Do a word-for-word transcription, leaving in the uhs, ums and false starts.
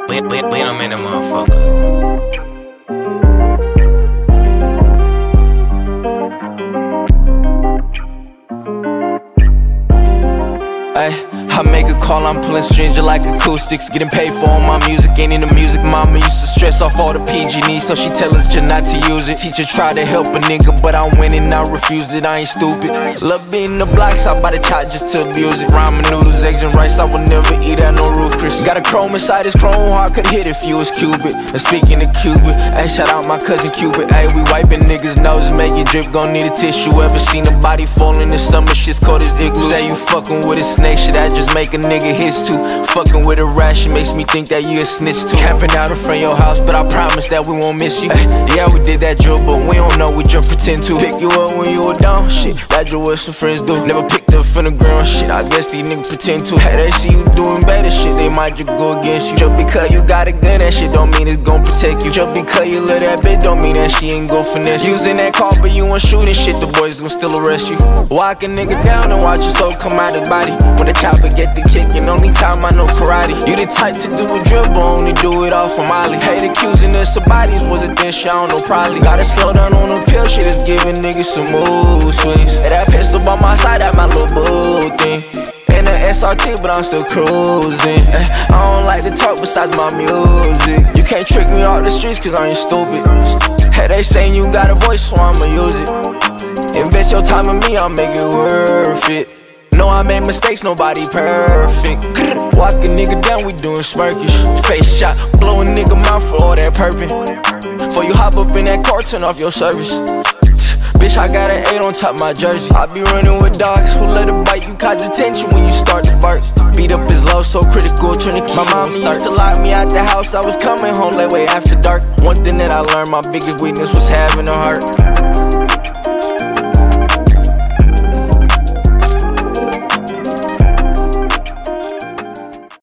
We, we, we don't make that motherfucker. Ay, I make a call, I'm pulling strings like acoustics. Getting paid for all my music, ain't in the music. Mama used to stress off all the P G needs, so she tell us just not to use it. Teacher try to help a nigga, but I'm winning, I refused it, I ain't stupid. Love being the blocks, I buy the chop just to abuse it. Ramen noodles, eggs and rice, I would never eat at no roof, Chris. Got a chrome inside this chrome heart, could hit if you was Cupid. And speaking of Cupid, ay, shout out my cousin Cupid. Ay, we wiping niggas' noses, make it drip, gon' need a tissue. Ever seen a body fall in the summer, shit's cold as igloo. Say you fucking with a snake, shit, I just make a nigga hiss too. Fucking with a rat, shit makes me think that you a snitch too. Camping out in front of your house, but I promise that we won't miss you. Ay, yeah, we did that drill, but we don't know what you pretend to. Pick you up when you were down, shit, that drill what some friends do. Never picked up from the ground, shit, I guess these niggas pretend to. Hey, they see you doing better shit, they might just go against you. Just because you got a gun, that shit don't mean it's gon' protect you. Just because you love that bitch, don't mean that she ain't gon' finesse you. Using that car, but you ain't shooting shit, the boys gon' still arrest you. Walk a nigga down and watch your soul come out his body. When the chopper get the kickin', only time I know karate. You the type to do a drill, but only do it off of Molly. Hate accusing us of bodies, was a thin shit, I don't know probably. Gotta slow down on the pill, shit is giving niggas some mood swings. Hey, that pistol by my side, that my little boo thing. And the S R T, but I'm still cruising. Ay, I don't like to talk besides my music. You can't trick me off the streets cause I ain't stupid. Hey, they saying you got a voice, so I'ma use it. Invest your time in me, I'll make it worth it. Know I made mistakes, nobody perfect. Walk a nigga down, we doing smirkish. Face shot, blow a nigga mouth for all that purping. Before you hop up in that car, turn off your service. Bitch, I got an eight on top of my jersey. I be running with dogs who let it bite. You cause attention when you start to bark. Beat up is low, so critical, turn the key. My mom used to lock me out the house. I was coming home late way after dark. One thing that I learned, my biggest weakness was having a heart.